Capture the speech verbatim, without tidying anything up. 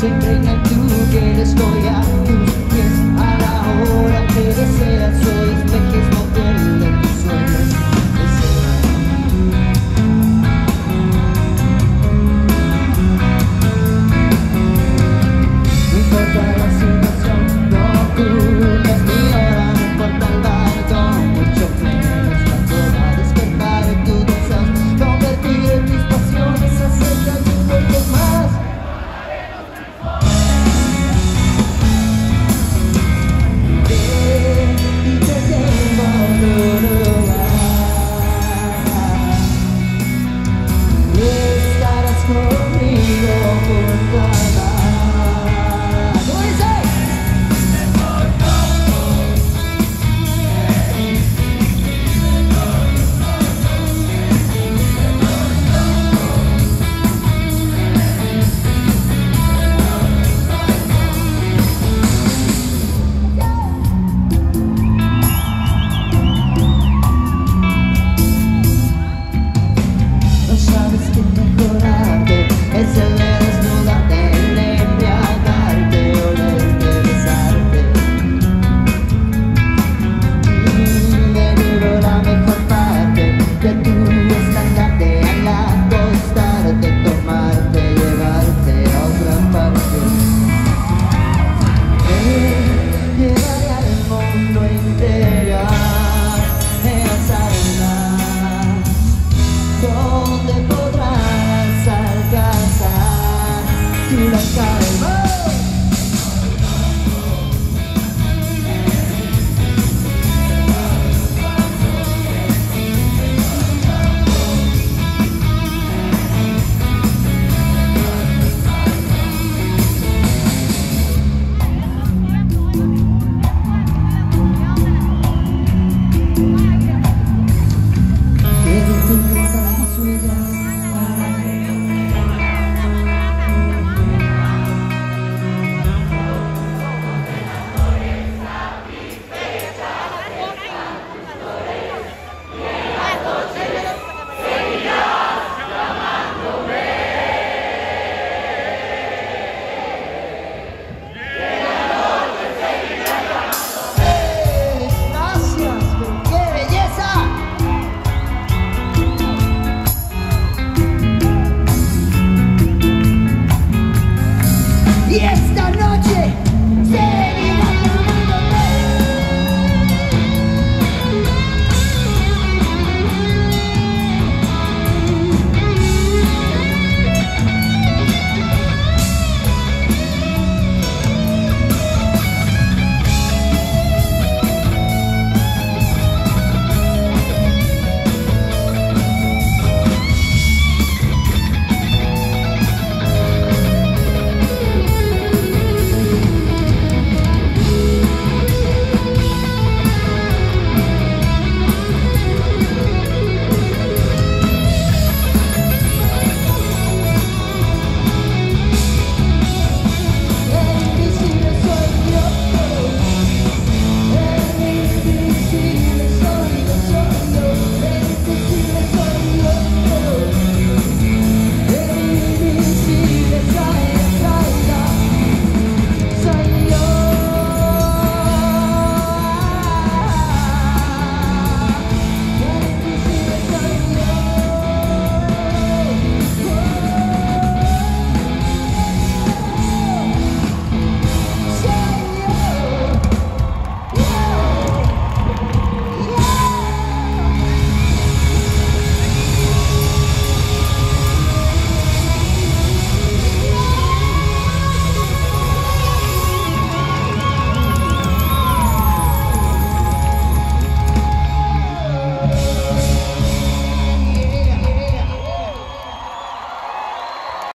siempre en el tú que estoy a tus pies. A la hora que deseas, soy espejismo fiel de tus sueños. No importa la situación, no ocultes mi hora, no importa el barco, mucho menos la forma de despertar en tus deseos, convertir mis pasiones, acércate un poco más. Ven y te llevo a otro lugar, y estarás conmigo junto al mar. ¿Cómo dice? No sabes que mejorarte es el de desnudarte, el de embriagarte, olerte, besarte. Y de nuevo la mejor parte de tu estandarte, al acostarte, tomarte, llevarte a otra parte. Te llevaré al mundo interior, esa verdad donde podrás alcanzar tu la calma. Y esta